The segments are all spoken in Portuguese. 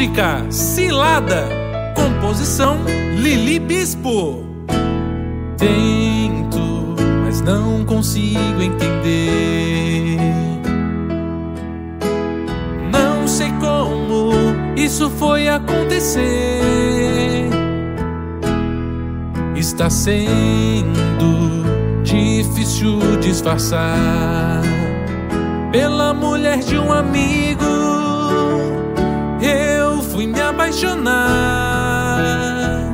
música Cilada, composição Lili Bispo. Tento, mas não consigo entender. Não sei como isso foi acontecer. Está sendo difícil disfarçar. Pela mulher de um amigo eu fui me apaixonar.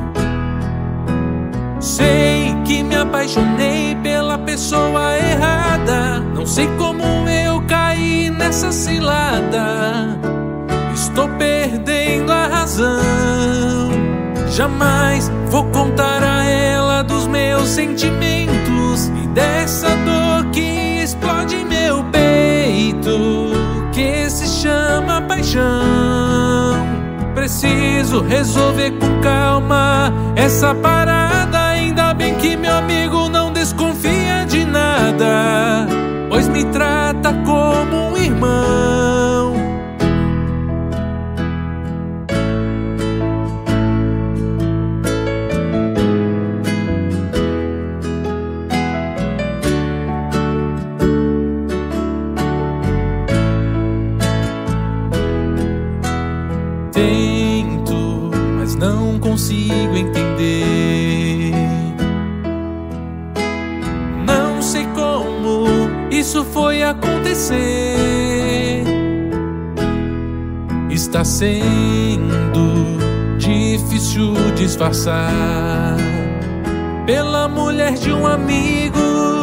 Sei que me apaixonei pela pessoa errada. Não sei como eu caí nessa cilada. Estou perdendo a razão. Jamais vou contar a ela dos meus sentimentos e dessa dor que explode em meu peito, que se chama paixão. Preciso resolver com calma essa parada. Ainda bem que meu amigo não desconfia de nada, pois me trata como um irmão. Tento, mas não consigo entender. Não sei como isso foi acontecer. Está sendo difícil disfarçar. Pela mulher de um amigo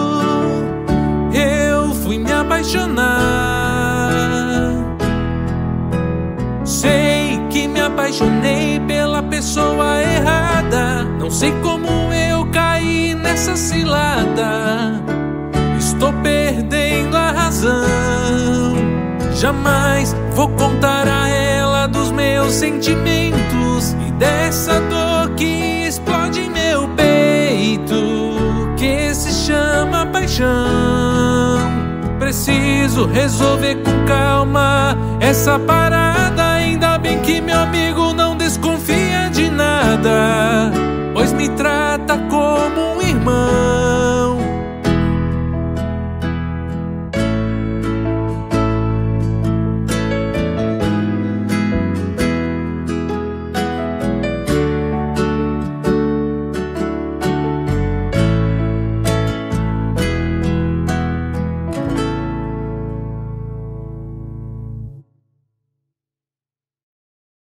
eu fui me apaixonar. Sei que me apaixonei pela pessoa errada. Não sei como eu caí nessa cilada. Estou perdendo a razão. Jamais vou contar a ela dos meus sentimentos e dessa dor que explode em meu peito, que se chama paixão. Preciso resolver com calma essa parada. Ainda bem que meu amigo não desconfia de nada,